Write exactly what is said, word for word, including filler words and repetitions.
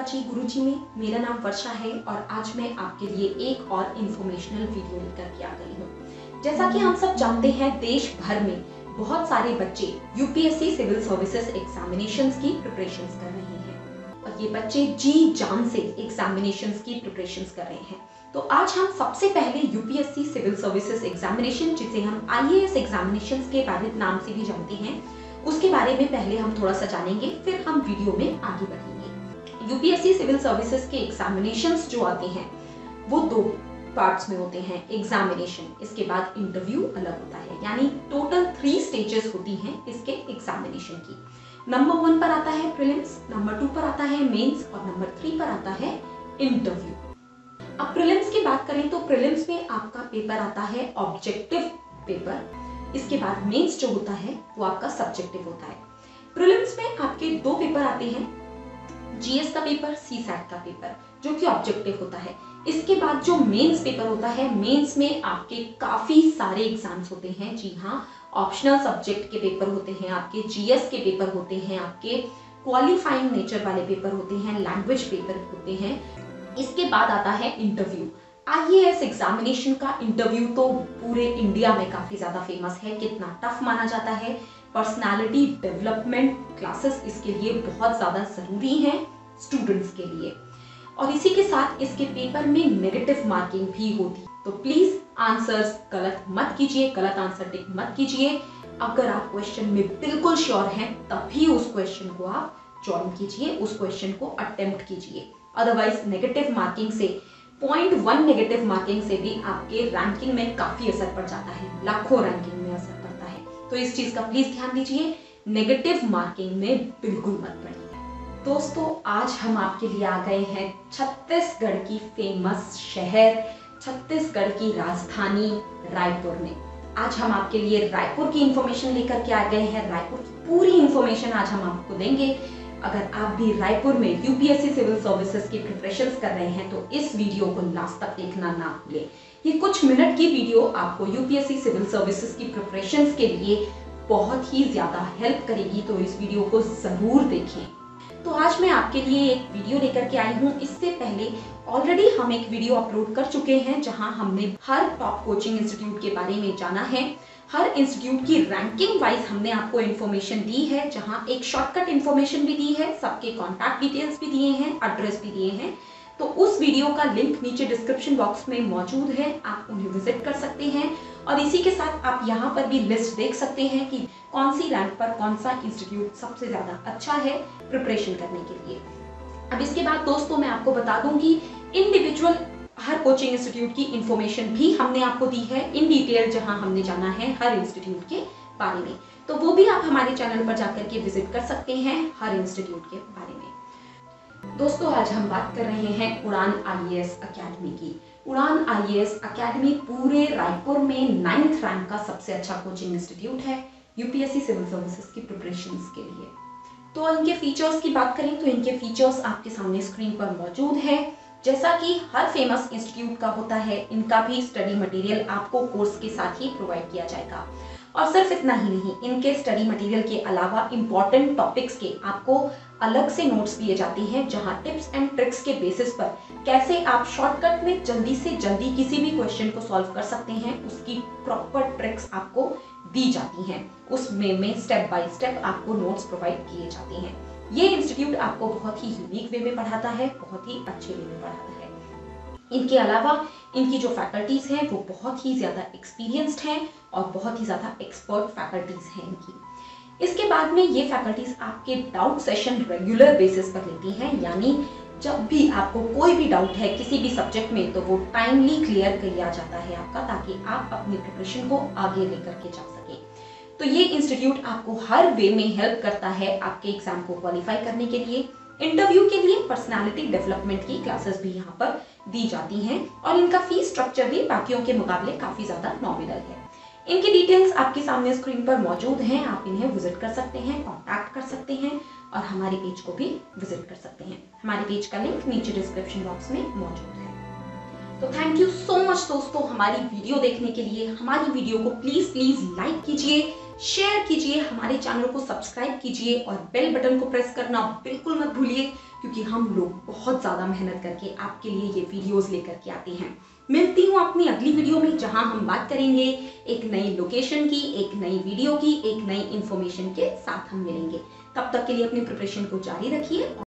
जी गुरुजी में। मेरा नाम वर्षा है और आज मैं आपके लिए एक और इन्फॉर्मेशनल वीडियो लेकर के आ गई हूँ। जैसा कि हम सब जानते हैं, देश भर में बहुत सारे बच्चे यूपीएससी सिविल सर्विसेज एग्जामिनेशंस की प्रिपरेशंस कर रहे हैं और ये बच्चे जी जान से एग्जामिनेशंस की प्रिपरेशंस कर रहे हैं। तो आज हम सबसे पहले यूपीएससी सिविल सर्विसेज एग्जामिनेशन, जिसे हम आईएएस एग्जामिनेशंस के बारे नाम से भी जानते हैं, उसके बारे में पहले हम थोड़ा सा जानेंगे, फिर हम वीडियो में आगे बढ़ेंगे। यूपीएससी सिविल सर्विसेज के एग्जामिनेशंस जो आते हैं वो दो पार्ट्स में होते हैं। एग्जामिनेशन, इसके बाद इंटरव्यू अलग होता है, यानी टोटल थ्री स्टेजेस होती हैं इसके एग्जामिनेशन की। नंबर वन पर आता है प्रीलिम्स, नंबर टू पर आता है मेंस और नंबर थ्री पर आता है इंटरव्यू। अब प्रीलिम्स की बात करें तो प्रीलिम्स में आपका पेपर आता है ऑब्जेक्टिव पेपर, इसके बाद मेंस जो होता है वो आपका सब्जेक्टिव होता है। प्रीलिम्स में आपके दो पेपर आते हैं, जीएस का पेपर, सीसैट का पेपर, जो कि ऑब्जेक्टिव होता है। इसके बाद जो मेंस पेपर होता है, मेंस में आपके काफी सारे एग्जाम्स होते हैं। जी हाँ, ऑप्शनल सब्जेक्ट के पेपर होते हैं, आपके जीएस के पेपर होते हैं, आपके क्वालिफाइंग नेचर वाले पेपर होते हैं, लैंग्वेज पेपर होते हैं। इसके बाद आता है इंटरव्यू। आईएएस एग्जामिनेशन का इंटरव्यू तो पूरे इंडिया में काफी ज्यादा फेमस है। कितना टफ माना जाता है। पर्सनालिटी डेवलपमेंट क्लासेस इसके लिए बहुत ज्यादा जरूरी हैं स्टूडेंट्स के लिए, और इसी के साथ इसके पेपर में नेगेटिव मार्किंग भी होती है। तो प्लीज आंसर्स गलत मत कीजिए, गलत आंसर टिक मत कीजिए। अगर आप क्वेश्चन में बिल्कुल श्योर हैं तभी उस क्वेश्चन को आप ज्वाइन कीजिए, उस क्वेश्चन को अटेम्प्ट कीजिए। अदरवाइज नेगेटिव मार्किंग से पॉइंट वन नेगेटिव मार्किंग से भी आपके रैंकिंग में काफी असर पड़ जाता है, लाखों रैंकिंग में असर पड़ता है। तो इस चीज का प्लीज ध्यान दीजिए, नेगेटिव मार्किंग में बिल्कुल मत पड़िए। दोस्तों, आज हम आपके लिए आ गए हैं छत्तीसगढ़ की फेमस शहर, छत्तीसगढ़ की राजधानी रायपुर में। आज हम आपके लिए रायपुर की इंफॉर्मेशन लेकर के आ गए हैं। रायपुर की पूरी इंफॉर्मेशन आज हम आपको देंगे। अगर आप भी रायपुर में यूपीएससी सिविल सर्विसेज की प्रिपरेशंस कर रहे हैं तो इस वीडियो को लास्ट तक देखना ना भूलें। ये कुछ मिनट की वीडियो आपको यूपीएससी सिविल सर्विसेज की प्रिपरेशंस के लिए बहुत ही ज्यादा हेल्प करेगी, तो इस वीडियो को जरूर देखें। तो आज मैं आपके लिए एक वीडियो लेकर के आई हूँ। इससे पहले ऑलरेडी हम एक वीडियो अपलोड कर चुके हैं जहां हमने हर टॉप कोचिंग इंस्टीट्यूट के बारे में जाना है। हर इंस्टीट्यूट की रैंकिंग वाइज हमने आपको इन्फॉर्मेशन दी है, जहां एक शॉर्टकट इन्फॉर्मेशन भी दी है, सबके कॉन्टैक्ट डिटेल्स भी दिए हैं, एड्रेस भी दिए हैं। तो उस वीडियो का लिंक नीचे डिस्क्रिप्शन बॉक्स में मौजूद है, आप उन्हें विजिट कर सकते हैं। और इसी के साथ आप यहाँ पर भी लिस्ट देख सकते हैं कि कौन सी रैंक पर कौन सा इंस्टीट्यूट सबसे ज्यादा अच्छा है प्रिपरेशन करने के लिए। अब इसके बाद दोस्तों मैं आपको बता दूं कि इंडिविजुअल हर कोचिंग इंस्टीट्यूट की इंफॉर्मेशन भी हमने आपको दी है इन डिटेल, जहां हमने जाना है हर इंस्टीट्यूट के बारे में। तो वो भी आप हमारे चैनल पर जाकर के विजिट कर सकते हैं हर इंस्टीट्यूट के बारे में। दोस्तों, आज हम बात कर रहे हैं उड़ान आईएएस अकेडमी की। उड़ान आईएएस अकेडमी पूरे रायपुर में नाइन्थ रैंक का सबसे अच्छा कोचिंग इंस्टीट्यूट है यूपीएससी सिविल सर्विसेज की प्रिपरेशंस के लिए। तो इनके फीचर्स की बात करें तो इनके फीचर्स आपके सामने स्क्रीन पर मौजूद है। जैसा कि हर फेमस इंस्टीट्यूट का होता है, इनका भी स्टडी मटेरियल आपको कोर्स के साथ ही प्रोवाइड किया जाएगा। और सिर्फ इतना ही नहीं, इनके स्टडी मटेरियल के अलावा इंपॉर्टेंट टॉपिक्स के आपको अलग से नोट्स दिए जाते हैं, जहां टिप्स एंड ट्रिक्स के बेसिस पर कैसे आप शॉर्टकट में जल्दी से जल्दी किसी भी क्वेश्चन को सॉल्व कर सकते हैं, उसकी प्रॉपर ट्रिक्स आपको दी जाती हैं। उसमें में स्टेप बाय स्टेप आपको नोट्स प्रोवाइड किए जाते हैं। ये इंस्टीट्यूट आपको बहुत ही यूनिक वे में पढ़ाता है, बहुत ही अच्छे वे में पढ़ाता है। इनके अलावा इनकी जो फैकल्टीज हैं वो बहुत ही ज्यादा एक्सपीरियंस्ड हैं और बहुत ही ज्यादा एक्सपर्ट फैकल्टीज हैं इनकी। इसके बाद में ये फैकल्टीज आपके डाउट सेशन रेगुलर बेसिस पर लेती हैं, यानी जब भी आपको कोई भी डाउट है किसी भी सब्जेक्ट में तो वो टाइमली क्लियर किया जाता है आपका, ताकि आप अपनी प्रिपरेशन को आगे लेकर के जा सके। तो ये इंस्टीट्यूट आपको हर वे में हेल्प करता है आपके एग्जाम को क्वालिफाई करने के लिए। इंटरव्यू के लिए पर्सनालिटी डेवलपमेंट की क्लासेस भी यहाँ पर दी जाती हैं और इनका फीस स्ट्रक्चर भी बाकियों के मुकाबले काफी ज्यादा नॉमिनल है। इनकी डिटेल्स आपके सामने स्क्रीन पर मौजूद हैं, आप इन्हें विजिट कर सकते हैं, कॉन्टैक्ट कर सकते हैं और हमारे पेज को भी विजिट कर सकते हैं। हमारे पेज का लिंक नीचे डिस्क्रिप्शन बॉक्स में मौजूद है। तो थैंक यू सो मच दोस्तों हमारी वीडियो देखने के लिए। हमारी वीडियो को प्लीज प्लीज लाइक कीजिए, शेयर कीजिए, हमारे चैनल को सब्सक्राइब कीजिए और बेल बटन को प्रेस करना बिल्कुल मत भूलिए, क्योंकि हम लोग बहुत ज़्यादा मेहनत करके आपके लिए ये वीडियोस लेकर के आते हैं। मिलती हूँ अपनी अगली वीडियो में, जहां हम बात करेंगे एक नई लोकेशन की, एक नई वीडियो की, एक नई इंफॉर्मेशन के साथ हम मिलेंगे। तब तक के लिए अपनी प्रिपरेशन को जारी रखिए।